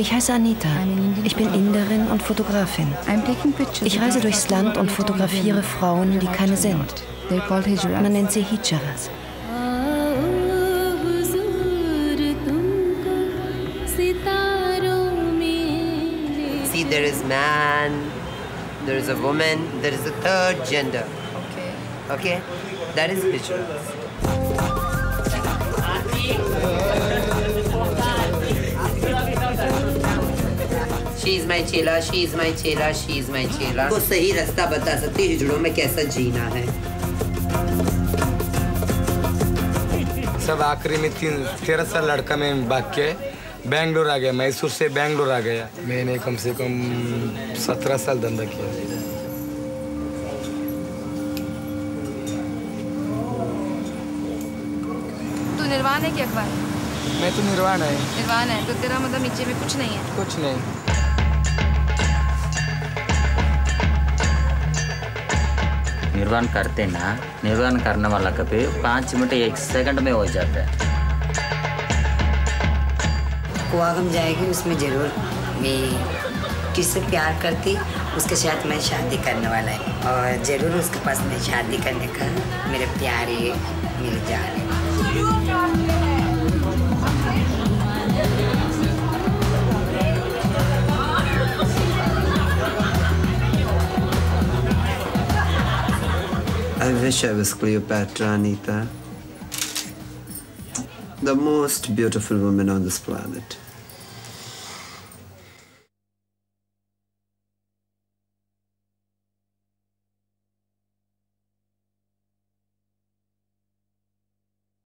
Ich heiße Anita. Ich bin Inderin und Fotografin. Ich reise durchs Land und fotografiere Frauen, die keine sind. Man nennt sie Hijaras. See, there is man, there is a woman, there is a third gender. Okay? That is Hijaras. She is my chela, she is my chela, she is my chela. वो सही रास्ता बता सकती है हिजड़ों में कैसा जीना है। सब आखिरी में 13 साल लड़का में बाकी है। बेंगलोर आ गया, मैसूर से बेंगलोर आ गया। मैंने कम से कम 17 साल धंधा किया। तू निर्वाण है कि अखबार? मैं तो निर्वाण है। निर्वाण है, तो तेरा मतलब नीचे में कुछ नहीं है? कुछ नहीं। निर्वाण करते ना, निर्वाण करने वाला कभी 5 मिनट 1 सेकंड में हो जाता है। कुआगम जाएगी, उसमें जरूर मैं किससे प्यार करती, उसके साथ मैं शादी करने वाला है और जरूर उसके पास मैं शादी करने का मेरे प्यार है, मेरी जान है। I wish I was Cleopatra, Anita. The most beautiful woman on this planet.